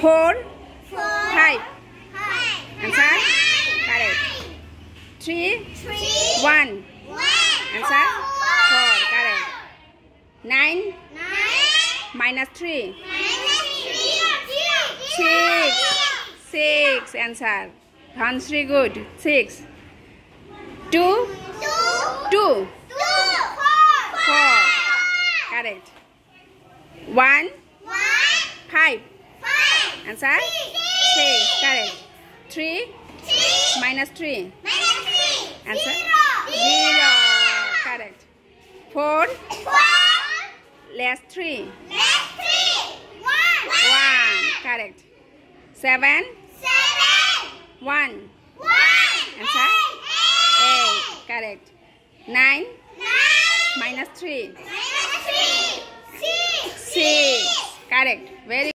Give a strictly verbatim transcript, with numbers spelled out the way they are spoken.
Four. Four. Five. Five. Answer. Correct. Three. Three. One. One. Answer. Four. Four. Correct. Nine. Nine. Minus three. Minus three. Six. Six. Answer. One, three. Good. Six. Two. Two. Two. Two. Four. Four. Correct. One. One. Five. Five. Answer. Six. Correct. Three. Three. Minus three. Minus three. Answer. Zero. Zero. Correct. Four. Four. Less three. Less three. One. One. Correct. Seven. Seven. One. One. Answer. Eight. Correct. Nine. Nine. Minus three. Minus three. Six. Six. Correct. Very